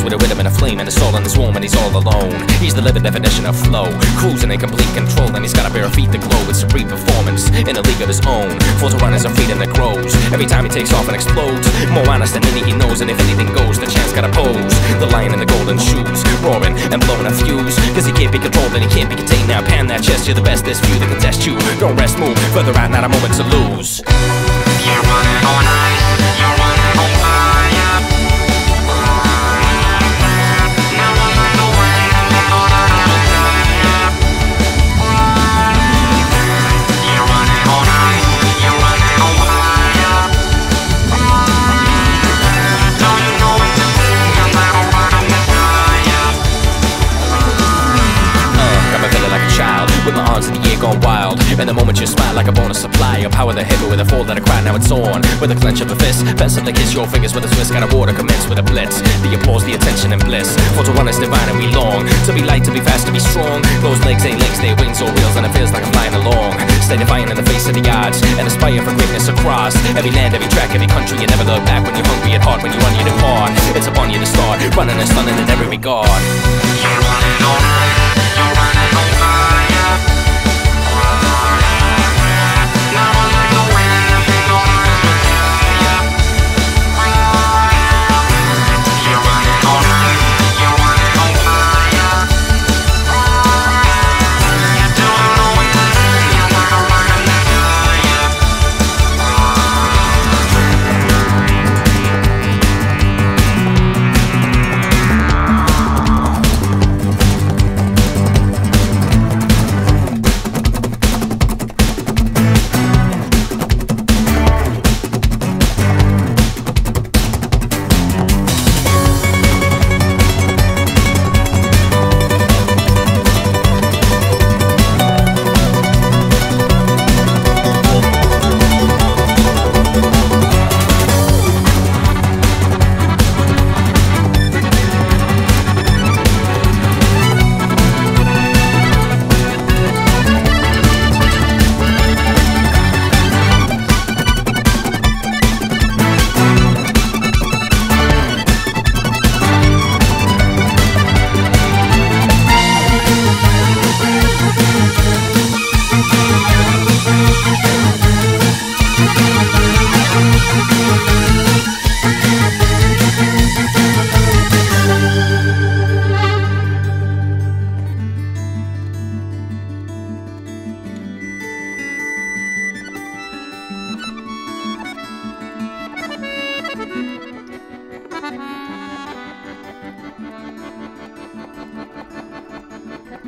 with a rhythm and a flame, and his soul and his warm, and he's all alone. He's the living definition of flow, cruising in complete control, and he's got a pair of feet that glow with supreme performance in a league of his own. Full to run as a freedom that grows every time he takes off and explodes. More honest than any he knows, and if anything goes, the chance gotta pose. The lion in the golden shoes, roaring and blowing a fuse, cause he can't be controlled and he can't be contained. Now pan that chest, you're the best, there's few that can test you. Don't rest, move further out, not a moment to lose. You're running on ice, you're running on fire. Never let go away, and know that I will die. You're running on ice, you're running on fire. Don't you know what to say, I'm not a run on Messiah. Got me feeling like a child, with my arms in the air gone wild. And the moment you smile like a bonus supply of power, the hit with a fall that I cry, now it's on. With a clench of a fist, pensively kiss your fingers with a twist. Got a war to commence with a blitz. The applause, the attention and bliss. For to run is divine and we long. To be light, to be fast, to be strong. Those legs ain't legs, they wings or wheels, and it feels like I'm flying along. Stay defiant in the face of the odds, and aspire for greatness across every land, every track, every country. You never look back when you're hungry at heart. When you run, you depart. It's upon you to start, running and stunning in every regard. You're running on ice, you're running on fire. Never let go away, and know that I will die. You're running on ice, you're running on fire. Don't you know what to say, I'm not a run on Messiah.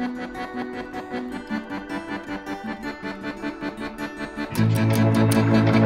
Thank you.